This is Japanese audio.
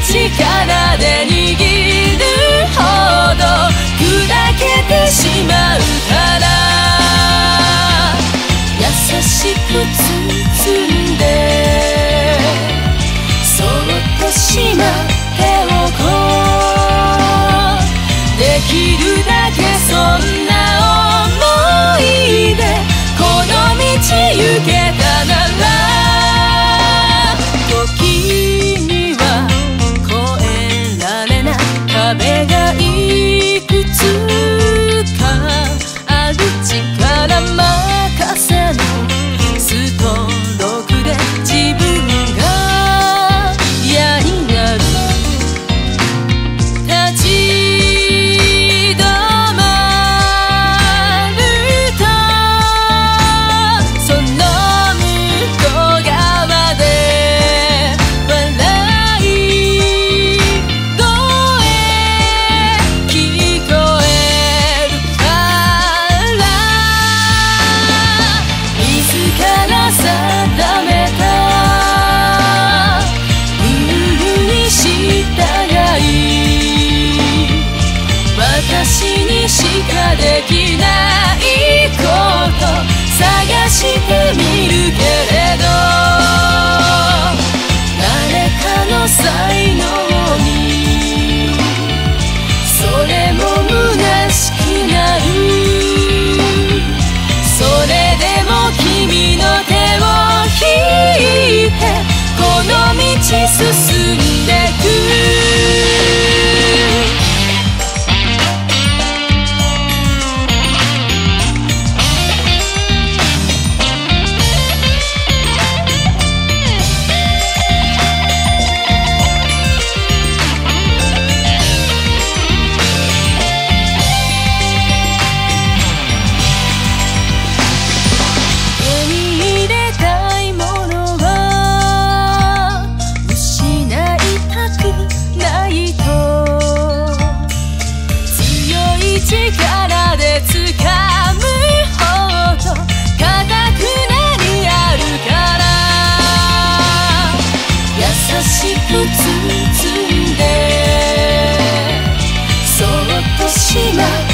力で握るほど砕けてしまうから優しく包んでそっとしまっておこうできるだけそんな想いでこの道行けたなら時には越えられない壁がいくつかある力任せのストロークで自分が嫌になる立ち止まるとその向こう側で笑い声聞こえるから自ら定めたルールに従い私にしかできないこと探してみるけれど誰かの才能にそれも虚しくなるそれでも君の手を引いてこの道進んでく手に入れたいものは失いたくないと強い力で掴むほど固くなにあるから優しく包んでそっとしまう